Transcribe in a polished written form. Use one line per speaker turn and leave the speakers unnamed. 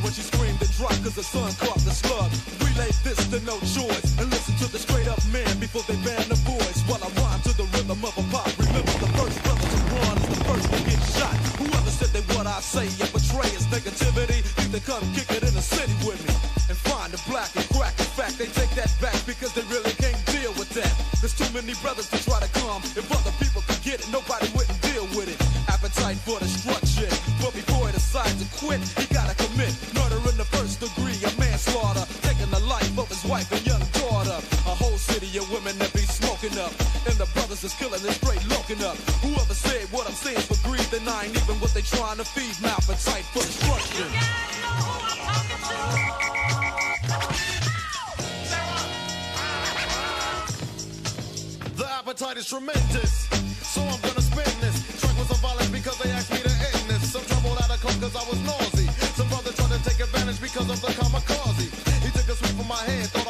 when she screamed and dropped cause the son caught the slug. Relay this to no choice and listen to the straight up man before they ban the boys. While I rhyme to the rhythm of a pop. Remember the first brother to run is the first to get shot. Whoever said that what I say and betray is negativity, need to come kick it in the city with me and find the black and crack. In fact, they take that back because they really can't deal with that. There's too many brothers to try to come. If other people could get it, nobody wouldn't deal with it. Appetite for destruction, but before he decides to quit, he gotta commit murder in the first degree, a manslaughter, taking the life of his wife and young daughter. A whole city of women that be smoking up, and the brothers is killing and straight loking up. Whoever said what I'm saying for greed, then I ain't even what they trying to feed. My appetite for destruction. You guys know who I'm talking to.
The appetite is tremendous, so I'm gonna spin this. Track was some violence because they asked me to end this. Some trouble out of coke cause I was noisy. Some brother tried to take advantage because of the kamikaze. He took a sweep from my hand,